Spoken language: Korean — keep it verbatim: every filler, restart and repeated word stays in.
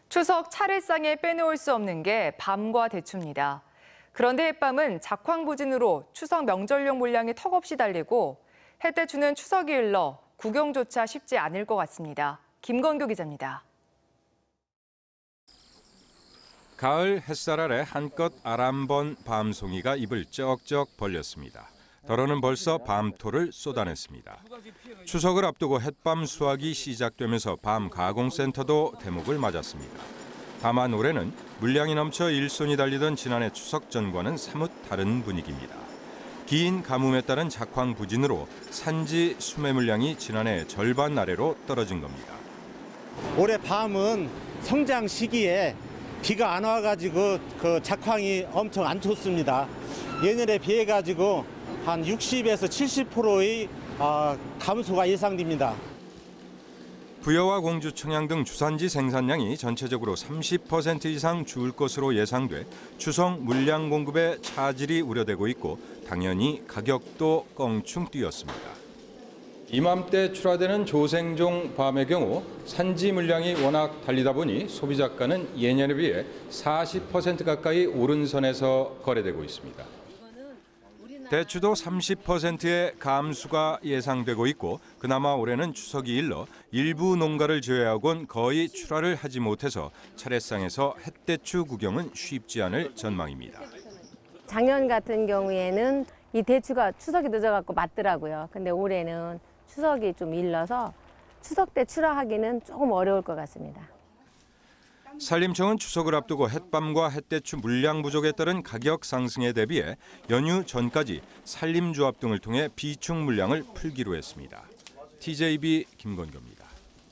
추석 차례상에 빼놓을 수 없는 게 밤과 대추입니다. 그런데 햇밤은 작황부진으로 추석 명절용 물량이 턱없이 달리고 햇대추는 추석이 흘러 구경조차 쉽지 않을 것 같습니다. 김건규 기자입니다. 가을 햇살 아래 한껏 아람번 밤송이가 입을 쩍쩍 벌렸습니다. 덜어는 벌써 밤토를 쏟아냈습니다. 추석을 앞두고 햇밤 수확이 시작되면서 밤 가공센터도 대목을 맞았습니다. 다만 올해는 물량이 넘쳐 일손이 달리던 지난해 추석 전과는 사뭇 다른 분위기입니다. 긴 가뭄에 따른 작황 부진으로 산지 수매 물량이 지난해 절반 아래로 떨어진 겁니다. 올해 밤은 성장 시기에 비가 안 와가지고 그 작황이 엄청 안 좋습니다. 예년에 비해 가지고 한 육십에서 칠십 퍼센트의 감소가 예상됩니다. 부여와 공주, 청양 등 주산지 생산량이 전체적으로 삼십 퍼센트 이상 줄 것으로 예상돼 추석 물량 공급에 차질이 우려되고 있고 당연히 가격도 껑충 뛰었습니다. 이맘때 출하되는 조생종 밤의 경우 산지 물량이 워낙 달리다 보니 소비자가는 예년에 비해 사십 퍼센트 가까이 오른 선에서 거래되고 있습니다. 대추도 삼십 퍼센트의 감수가 예상되고 있고 그나마 올해는 추석이 일러 일부 농가를 제외하고는 거의 출하를 하지 못해서 차례상에서 햇대추 구경은 쉽지 않을 전망입니다. 작년 같은 경우에는 이 대추가 추석이 늦어갖고 맞더라고요. 근데 올해는 추석이 좀 일러서 추석 때 출하하기는 조금 어려울 것 같습니다. 산림청은 추석을 앞두고 햇밤과 햇대추 물량 부족에 따른 가격 상승에 대비해 연휴 전까지 산림조합 등을 통해 비축 물량을 풀기로 했습니다. 티제이비 김건규입니다.